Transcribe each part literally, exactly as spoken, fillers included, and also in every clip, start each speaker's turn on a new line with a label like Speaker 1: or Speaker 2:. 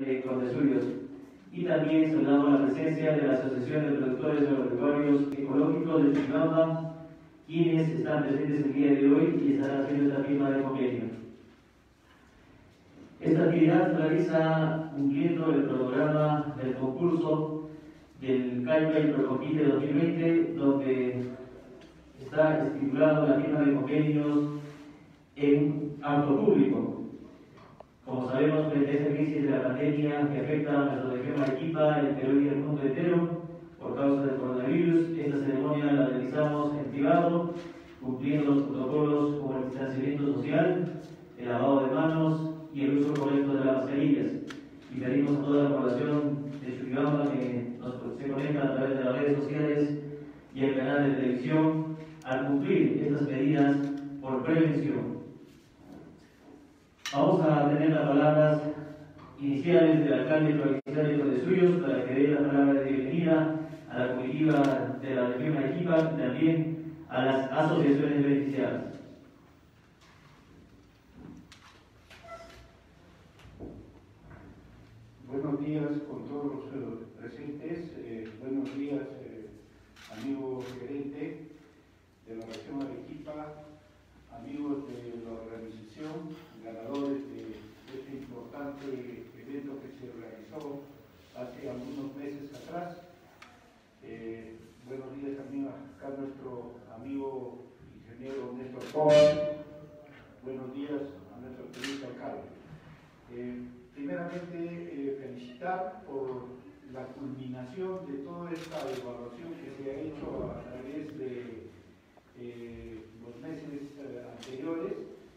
Speaker 1: de Condesuyos. Y también saludamos la presencia de la Asociación de Productores Agropecuarios Ecológicos de Chuquibamba, quienes están presentes el día de hoy y estarán haciendo esta firma de convenio. Esta actividad se realiza cumpliendo el programa del concurso del CAIPAI Procompite dos mil veinte, donde está estipulado la firma de convenios en acto público. Como sabemos, frente a esta crisis de la pandemia que afecta a nuestra región Arequipa, el Perú y el mundo entero, por causa del coronavirus, esta ceremonia la realizamos en privado, cumpliendo los protocolos como el distanciamiento social, el lavado de manos y el uso correcto de las mascarillas. Y pedimos a toda la población de Chuquibamba que nos, se conecta a través de las redes sociales y el canal de televisión al cumplir estas medidas por prevención. Vamos a tener las palabras iniciales del alcalde provincial de Condesuyos para que dé la palabra de bienvenida a la comitiva de la región Arequipa y también a las asociaciones beneficiadas.
Speaker 2: Buenos días con todos los eh, presentes, eh, buenos días eh, amigo gerente de la región Arequipa, amigos de la organización, ganadores de este importante evento que se realizó hace algunos meses atrás. Eh, buenos días también acá a nuestro amigo ingeniero Néstor Pérez. Buenos días a nuestro querido alcalde. Eh, primeramente, eh, felicitar por la culminación de toda esta evaluación que se ha hecho a través de eh, los meses eh, anteriores,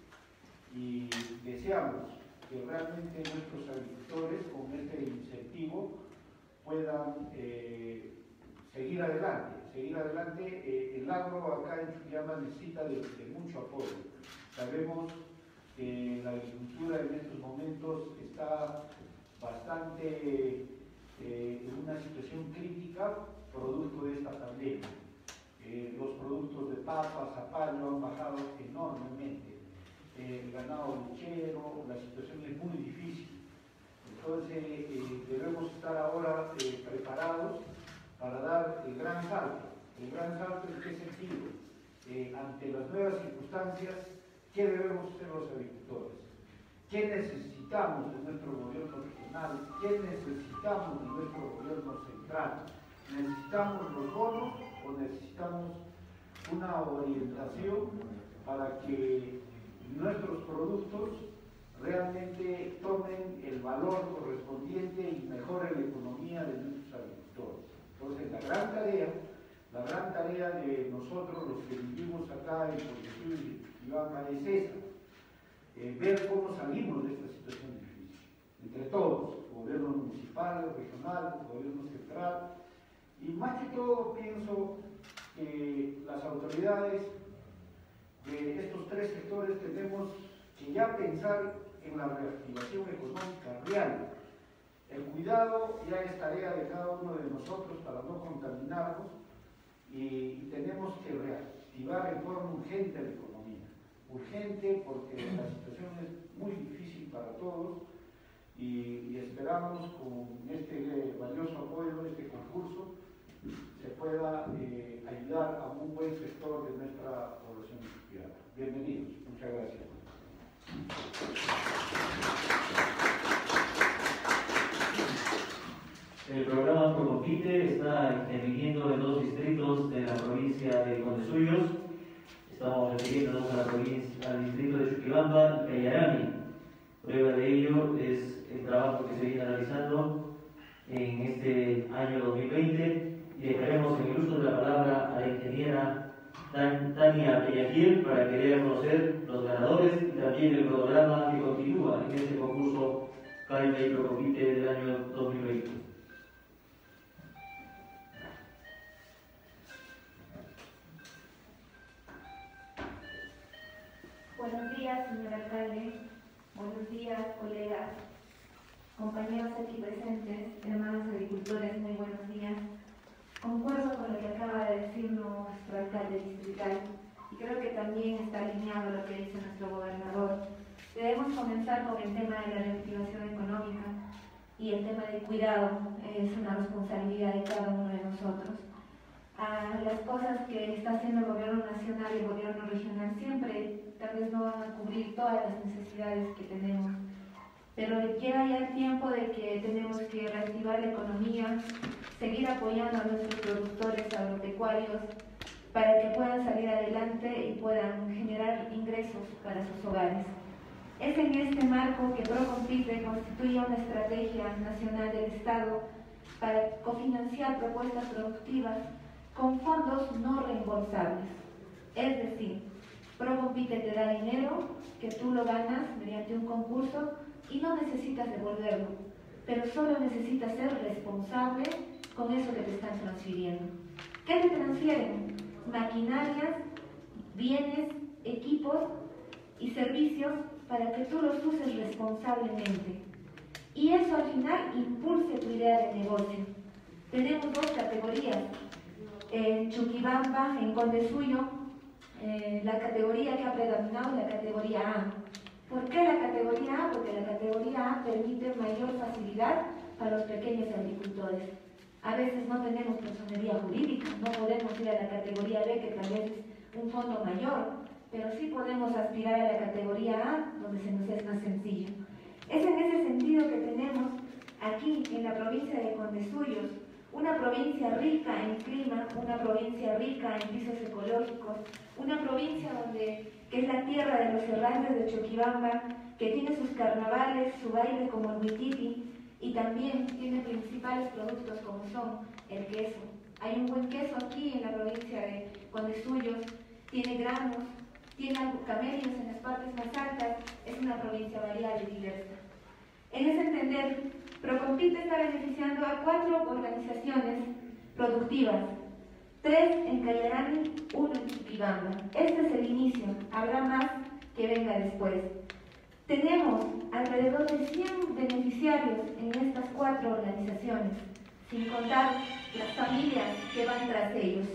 Speaker 2: y deseamos que realmente nuestros agricultores con este incentivo puedan eh, seguir adelante, seguir adelante. Eh, el agro acá en Chuquibamba necesita de, de mucho apoyo. Sabemos que la agricultura en estos momentos está bastante eh, en una situación crítica producto de esta pandemia. Eh, los productos de papa, zapallo han bajado enormemente. Eh, el ganado lechero, la situación es muy difícil. Entonces eh, debemos estar ahora eh, preparados para dar el gran salto. ¿El gran salto en qué sentido? Eh, ante las nuevas circunstancias, ¿qué debemos hacer los agricultores? ¿Qué necesitamos de nuestro gobierno regional? ¿Qué necesitamos de nuestro gobierno central? ¿Necesitamos los bonos o necesitamos una orientación para que nuestros productos realmente tomen el valor correspondiente y mejoren la economía de nuestros agricultores? Entonces, la gran tarea, la gran tarea de nosotros, los que vivimos acá en Condesuyos y Chuquibamba, es esa, eh, ver cómo salimos de esta situación difícil, entre todos, gobierno municipal, regional, gobierno central, y más que todo pienso que las autoridades de estos tres sectores tenemos que ya pensar en la reactivación económica real. El cuidado ya es tarea de cada uno de nosotros para no contaminarnos, y, y tenemos que reactivar en forma urgente la economía. Urgente porque la situación es muy difícil para todos, y, y esperamos con este valioso apoyo de este concurso se pueda eh, ayudar a un buen sector de nuestra población chuquibamba. Bienvenidos, muchas gracias.
Speaker 1: El programa Procompite está interviniendo en dos distritos de la provincia de Condesuyos. Estamos refiriéndonos a la provincia, al distrito de Chuquibamba y Cayarani. Prueba de ello es el trabajo que se viene realizando en este año dos mil veinte. Y dejaremos en el uso de la palabra a la ingeniera Tania Peñafiel para que dé a conocer los ganadores y también el programa que continúa en este concurso CAIPAI Procompite del año dos mil veinte.
Speaker 3: Buenos días, señor alcalde. Buenos días, colegas, compañeros aquí presentes, hermanos agricultores, muy buenos días. Concuerdo con lo que acaba de decir nuestro alcalde distrital y creo que también está alineado lo que dice nuestro gobernador. Debemos comenzar con el tema de la reactivación económica y y el tema de cuidado es una responsabilidad de cada uno de nosotros. A las cosas que está haciendo el gobierno nacional y el gobierno regional siempre tal vez no van a cubrir todas las necesidades que tenemos, pero llega ya el tiempo de que tenemos que reactivar la economía, seguir apoyando a nuestros productores agropecuarios para que puedan salir adelante y puedan generar ingresos para sus hogares. Es en este marco que Procompite constituye una estrategia nacional del Estado para cofinanciar propuestas productivas con fondos no reembolsables. Es decir, Procompite te da dinero que tú lo ganas mediante un concurso y no necesitas devolverlo, pero solo necesitas ser responsable con eso que te están transfiriendo. ¿Qué te transfieren? Maquinarias, bienes, equipos y servicios para que tú los uses responsablemente. Y eso al final impulse tu idea de negocio. Tenemos dos categorías. En Chuquibamba, en Condesuyo, eh, la categoría que ha predominado es la categoría A. ¿Por qué la categoría A? Porque la categoría A permite mayor facilidad para los pequeños agricultores. A veces no tenemos personería jurídica, no podemos ir a la categoría B, que tal vez es un fondo mayor, pero sí podemos aspirar a la categoría A, donde se nos es más sencillo. Es en ese sentido que tenemos aquí, en la provincia de Condesuyos, una provincia rica en clima, una provincia rica en pisos ecológicos, una provincia donde, que es la tierra de los errantes de Choquibamba, que tiene sus carnavales, su baile como el huititi, y también tiene principales productos como son el queso. Hay un buen queso aquí en la provincia de Condesuyos, tiene granos, tiene camellos en las partes más altas, es una provincia variada y diversa. En ese entender, Procompite está beneficiando a cuatro organizaciones productivas, tres en Cayarani, uno en Chuquibamba. Este es el inicio, habrá más que venga después. Tenemos alrededor de cien beneficiarios en estas cuatro organizaciones, sin contar las familias que van tras ellos.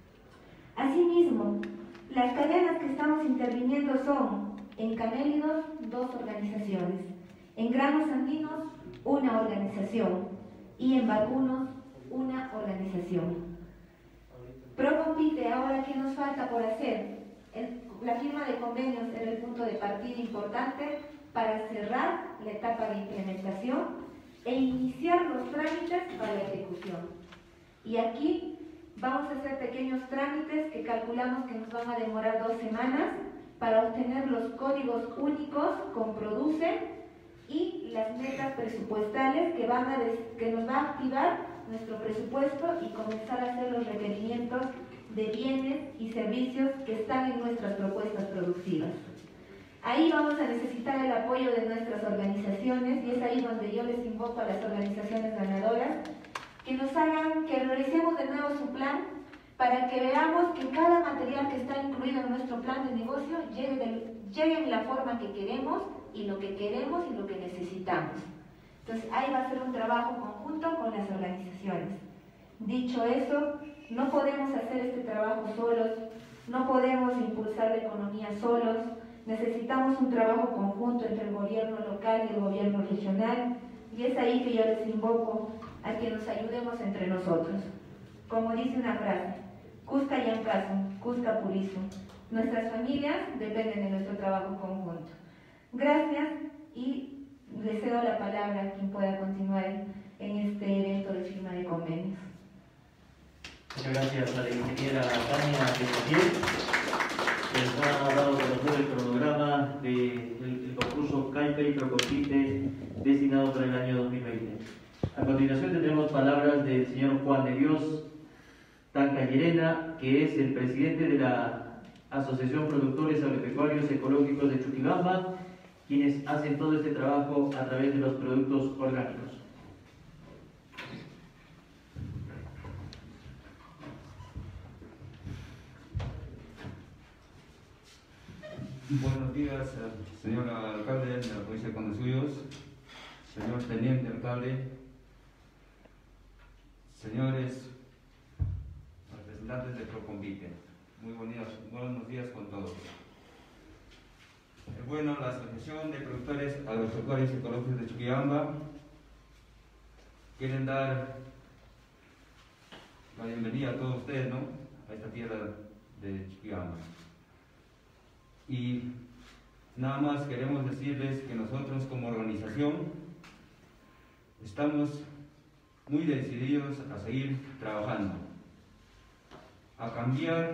Speaker 3: Asimismo, las cadenas que estamos interviniendo son en camélidos, dos organizaciones, en granos andinos, una organización, y en vacunos, una organización. Procompite, ahora, ¿qué nos falta por hacer? El, la firma de convenios era el punto de partida importante para cerrar la etapa de implementación e iniciar los trámites para la ejecución. Y aquí vamos a hacer pequeños trámites que calculamos que nos van a demorar dos semanas para obtener los códigos únicos con Produce y las metas presupuestales que, van a des, que nos va a activar nuestro presupuesto y comenzar a hacer los requerimientos de bienes y servicios que están en nuestras propuestas productivas. Ahí vamos a necesitar el apoyo de nuestras organizaciones y es ahí donde yo les invoco a las organizaciones ganadoras que nos hagan, que realicemos de nuevo su plan para que veamos que cada material que está incluido en nuestro plan de negocio llegue, de, llegue en la forma que queremos y lo que queremos y lo que necesitamos. Entonces ahí va a ser un trabajo conjunto con las organizaciones. Dicho eso, no podemos hacer este trabajo solos, no podemos impulsar la economía solos, necesitamos un trabajo conjunto entre el gobierno local y el gobierno regional, y es ahí que yo les invoco a que nos ayudemos entre nosotros. Como dice una frase, Cusca Yancaso, Cusca Purizo. Nuestras familias dependen de nuestro trabajo conjunto. Gracias y le cedo la palabra a quien pueda continuar en este evento de firma de convenios.
Speaker 1: Muchas gracias a la ingeniera Tania Penotier, que nos ha dado a conocer el cronograma del de concurso Caipe y Procompite destinado para el año dos mil veinte. A continuación tendremos palabras del señor Juan de Dios Tanca Llerena, que es el presidente de la Asociación Productores Agropecuarios Ecológicos de Chuquibamba, quienes hacen todo este trabajo a través de los productos orgánicos.
Speaker 4: Buenos días, señor alcalde de la provincia de Condesuyos, señor teniente alcalde, señores representantes de Procompite. Muy buenos días, buenos días con todos. Bueno, la Asociación de Productores Agropecuarios Ecológicos de Chuquibamba quieren dar la bienvenida a todos ustedes, ¿no?, a esta tierra de Chuquibamba. Y nada más queremos decirles que nosotros como organización estamos muy decididos a seguir trabajando, a cambiar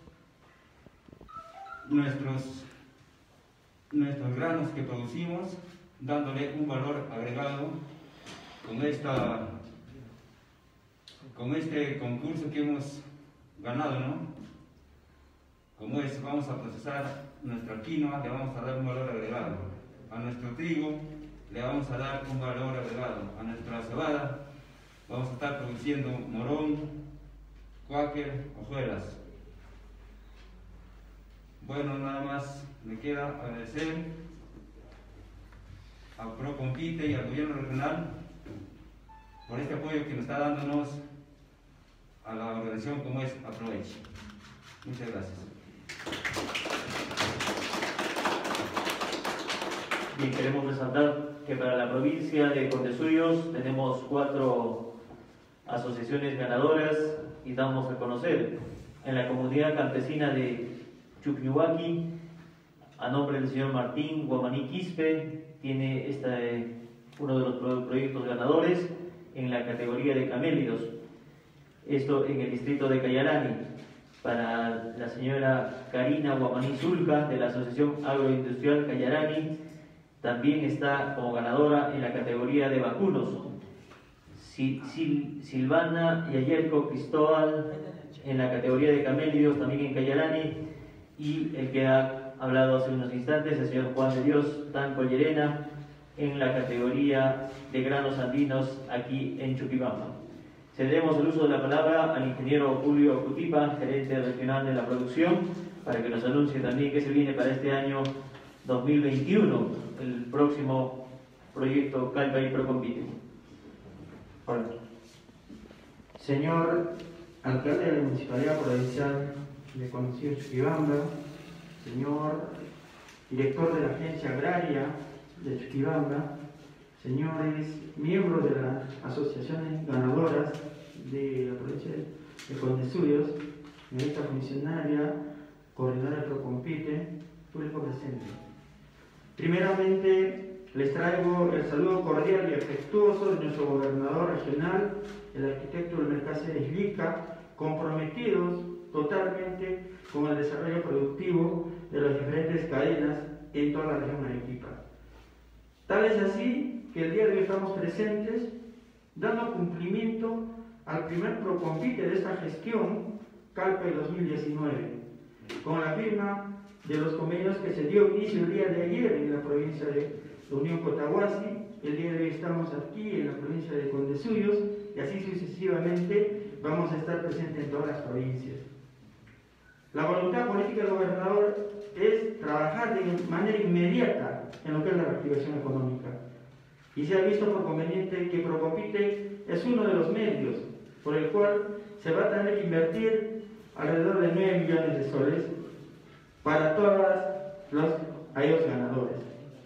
Speaker 4: nuestros, nuestros granos que producimos, dándole un valor agregado con, esta, con este concurso que hemos ganado, ¿no? Como es, vamos a procesar nuestra quinoa, le vamos a dar un valor agregado. A nuestro trigo le vamos a dar un valor agregado. A nuestra cebada vamos a estar produciendo morón, cuáquer, hojuelas. Bueno, nada más me queda agradecer a Procompite y al gobierno regional por este apoyo que nos está dándonos a la organización como es Aproveche. Muchas gracias.
Speaker 1: Bien, queremos resaltar que para la provincia de Condesuyos tenemos cuatro asociaciones ganadoras y damos a conocer en la comunidad campesina de Chuquibamba, a nombre del señor Martín Guamaní Quispe, tiene este, uno de los proyectos ganadores en la categoría de camélidos, esto en el distrito de Cayarani. Para la señora Karina Guamaní Zulca de la Asociación Agroindustrial Cayarani, también está como ganadora en la categoría de vacunos. Sil Sil Silvana Yayerco Cristóbal en la categoría de camélidos, también en Cayarani, y el que ha hablado hace unos instantes, el señor Juan de Dios Tanco Llerena, en la categoría de granos andinos aquí en Chuquibamba. Cedemos el uso de la palabra al ingeniero Julio Cutipa, gerente regional de la producción, para que nos anuncie también qué se viene para este año dos mil veintiuno, el próximo proyecto Calpay Procompite.
Speaker 5: Hola. Señor alcalde de la Municipalidad Provincial de Condesuyos Chuquibamba, señor director de la Agencia Agraria de Chuquibamba, señores miembros de las asociaciones ganadoras de la provincia de Condesuyos, señorita funcionaria, coordinadora de Procompite, público presente. Primeramente, les traigo el saludo cordial y afectuoso de nuestro gobernador regional, el arquitecto Wilmer Cáceres Lica, comprometidos totalmente con el desarrollo productivo de las diferentes cadenas en toda la región Arequipa. Tal es así que el día de hoy estamos presentes dando cumplimiento al primer Procompite de esta gestión, Calpay dos mil diecinueve, con la firma de los convenios que se dio inicio el día de ayer en la provincia de Unión Cotahuasi. El día de hoy estamos aquí en la provincia de Condesuyos y así sucesivamente vamos a estar presentes en todas las provincias. La voluntad política del gobernador es trabajar de manera inmediata en lo que es la reactivación económica, y se ha visto por conveniente que Procompite es uno de los medios por el cual se va a tener que invertir alrededor de nueve millones de soles para todos los aquellos ganadores.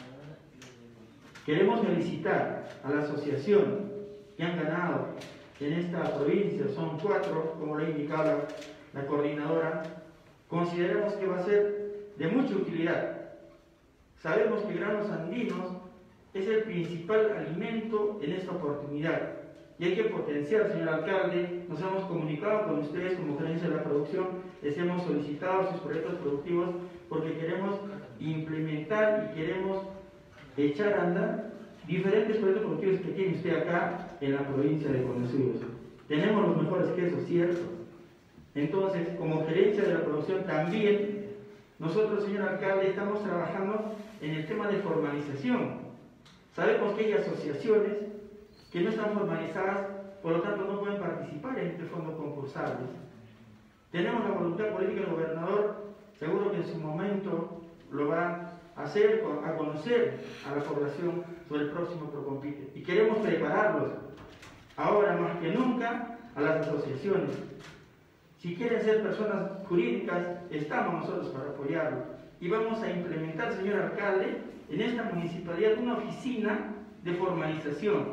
Speaker 5: Queremos felicitar a la asociación que han ganado en esta provincia, son cuatro, como lo ha indicado la, la coordinadora. Consideramos que va a ser de mucha utilidad. Sabemos que granos andinos es el principal alimento en esta oportunidad y hay que potenciar, señor alcalde. Nos hemos comunicado con ustedes como gerencia de la producción, les hemos solicitado sus proyectos productivos porque queremos implementar y queremos echar a andar diferentes proyectos productivos que tiene usted acá en la provincia de Condesuyos. Tenemos los mejores quesos, ¿cierto? Entonces, como gerencia de la producción también, nosotros, señor alcalde, estamos trabajando en el tema de formalización. Sabemos que hay asociaciones que no están formalizadas, por lo tanto no pueden participar en este fondo concursable. Tenemos la voluntad política del gobernador, seguro que en su momento lo va a hacer, a conocer a la población sobre el próximo Procompite. Y queremos prepararlos, ahora más que nunca, a las asociaciones. Si quieren ser personas jurídicas, estamos nosotros para apoyarlos. Y vamos a implementar, señor alcalde, en esta municipalidad una oficina de formalización.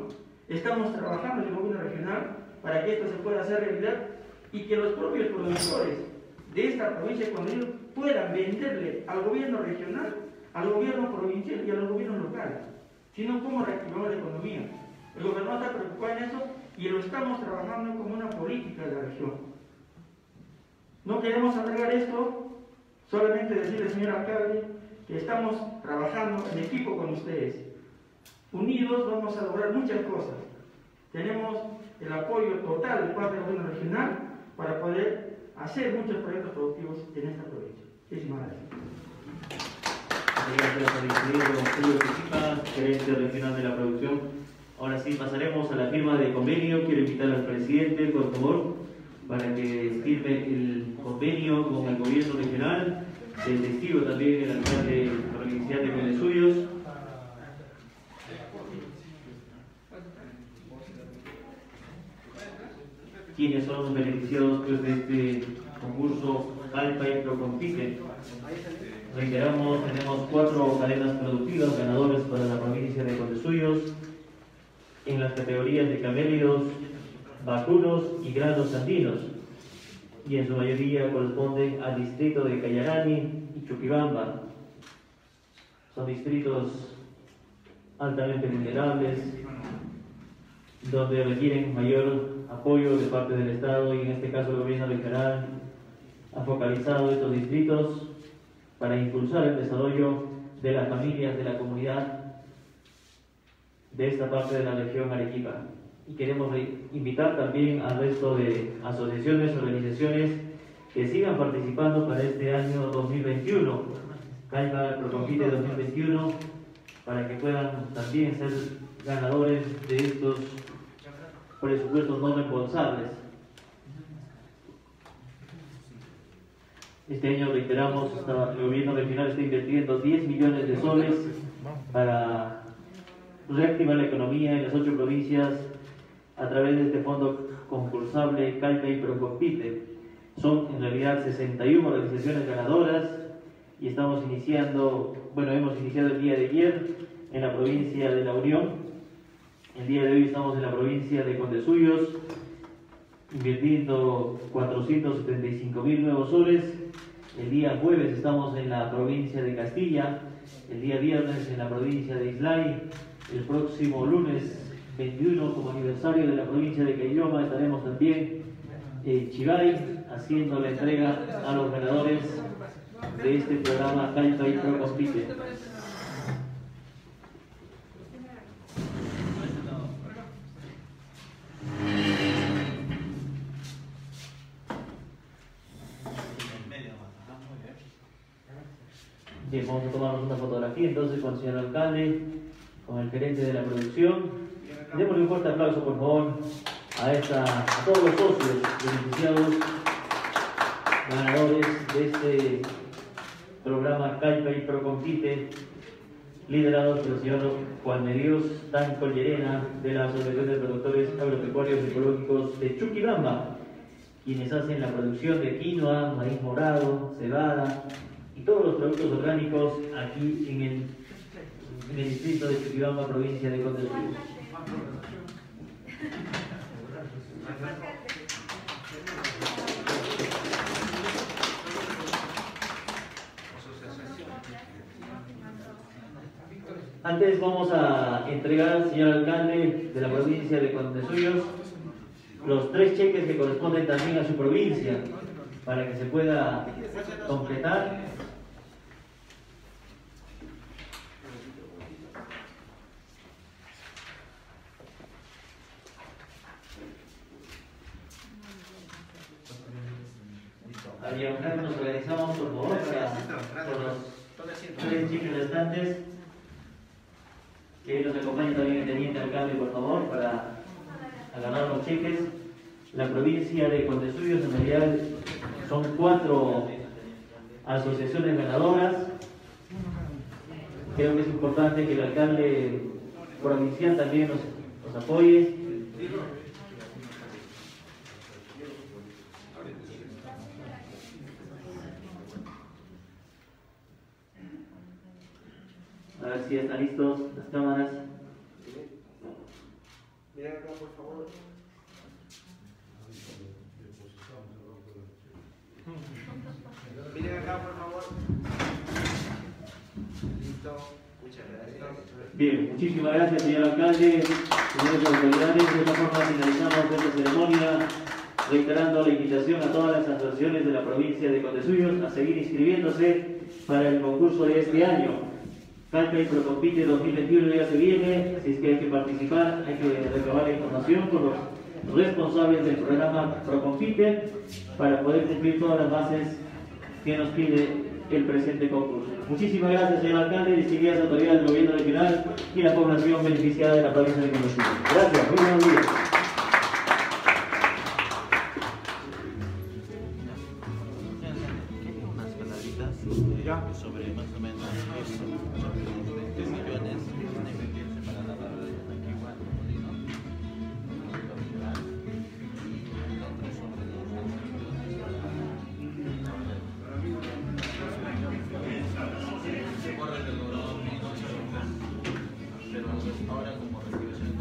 Speaker 5: Estamos trabajando en el gobierno regional para que esto se pueda hacer realidad y que los propios productores de esta provincia de Condorino puedan venderle al gobierno regional, al gobierno provincial y a los gobiernos locales. Si no, ¿cómo reactivamos la economía? El gobernador está preocupado en eso y lo estamos trabajando como una política de la región. No queremos alargar esto, solamente decirle, señor alcalde, que estamos trabajando en equipo con ustedes. Unidos vamos a lograr muchas cosas. Tenemos el apoyo total de parte del gobierno regional para poder hacer muchos proyectos productivos en esta provincia. Muchísimas gracias.
Speaker 1: Gracias al ingeniero Julio Quejipa, gerente regional de la producción. Ahora sí pasaremos a la firma de convenio. Quiero invitar al presidente, por favor, para que firme el convenio con el gobierno regional, el testigo también el alcalde provincial de Condesuyos. ¿Quiénes son los beneficiados pues, de este concurso Calpa y Procompite? Reiteramos, tenemos cuatro cadenas productivas ganadoras para la provincia de Condesuyos en las categorías de camélidos, vacunos y granos andinos, y en su mayoría corresponden al distrito de Cayarani y Chuquibamba. Son distritos altamente vulnerables, donde requieren mayor apoyo de parte del Estado, y en este caso el gobierno regional ha focalizado estos distritos para impulsar el desarrollo de las familias de la comunidad de esta parte de la región Arequipa. Y queremos invitar también al resto de asociaciones, organizaciones que sigan participando para este año dos mil veintiuno, Calpa Procompite dos mil veintiuno, para que puedan también ser ganadores de estos presupuestos no reembolsables. Este año, reiteramos, el gobierno regional está invirtiendo diez millones de soles para reactivar la economía en las ocho provincias a través de este fondo concursable Calpa y Procompite. Son en realidad sesenta y una organizaciones ganadoras y estamos iniciando, bueno, hemos iniciado el día de ayer en la provincia de La Unión. El día de hoy estamos en la provincia de Condesuyos invirtiendo cuatrocientos setenta y cinco mil nuevos soles. El día jueves estamos en la provincia de Castilla, el día viernes en la provincia de Islay. El próximo lunes veintiuno, como aniversario de la provincia de Caylloma, estaremos también en Chivay haciendo la entrega a los ganadores de este programa Calpa y Procompite. Bien, vamos a tomarnos una fotografía entonces con el señor alcalde, con el gerente de la producción. Démosle un fuerte aplauso, por favor, a, esta, a todos los socios beneficiados, ganadores de este programa Calpa y Procompite, liderados por el señor Juan de Dios Tanco Llerena, de la Asociación de Productores Agropecuarios Ecológicos de Chuquibamba, quienes hacen la producción de quinoa, maíz morado, cebada y todos los productos orgánicos aquí en el, en el distrito de Chuquibamba, provincia de Condesuyos. Antes vamos a entregar al señor alcalde de la provincia de Condesuyos los tres cheques que corresponden también a su provincia para que se pueda completar. Ariel, nos organizamos por favor para por los tres cheques restantes. Que nos acompañe también el teniente alcalde, por favor, para agarrar los cheques. La provincia de Condesuyos en realidad son cuatro asociaciones ganadoras. Creo que es importante que el alcalde provincial también nos, nos apoye. A ver si están listos las cámaras.
Speaker 5: por favor. Miren acá, por favor. Listo. Muchas gracias.
Speaker 1: Bien, muchísimas gracias, señor alcalde, señores autoridades. De esta forma finalizamos esta ceremonia, reiterando la invitación a todas las asociaciones de la provincia de Condesuyos a seguir inscribiéndose para el concurso de este año. Calpey Procompite dos mil veintiuno ya se viene, si es que hay que participar, hay que recabar la información con los responsables del programa Procompite para poder cumplir todas las bases que nos pide el presente concurso. Muchísimas gracias, señor alcalde, distinguidas autoridades del gobierno regional y la población beneficiada de la provincia de Condesuyos. Gracias, muy buenos días.
Speaker 6: Unas palabritas eh, sobre más o menos eso, sobre veinte millones que van a invertirse para la barra de Antigua, Molino, y otros sobre los se corre del oro, pero ahora como recuperación